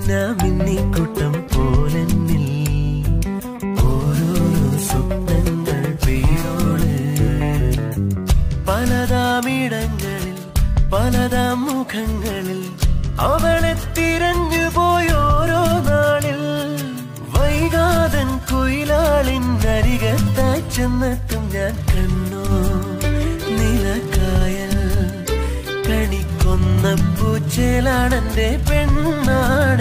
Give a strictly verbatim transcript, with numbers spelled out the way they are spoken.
മിന്നിക്കൂട്ടം പോലെന്നിൽ ഓരോരോ സ്വപ്നങ്ങൾ പെയ്തോള്. പലതാമിടങ്ങളിൽ പലതാം മുഖങ്ങളിൽ അവളെ തിരഞ്ഞു പോയോരോ നാളിൽ. വൈകാതൻ കുയിലാളിനരികത്തായി ചെന്നെത്തും ഞാൻ കണ്ണോ നിലക്കായൽ. കണിക്കൊന്ന പൂച്ചേലാണെന്റെ പെണ്ണാണ്.